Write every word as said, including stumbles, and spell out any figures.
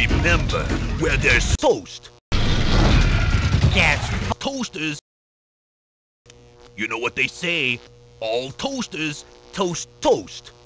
Remember, where there's toast, that's toasters. You know what they say, all toasters toast toast.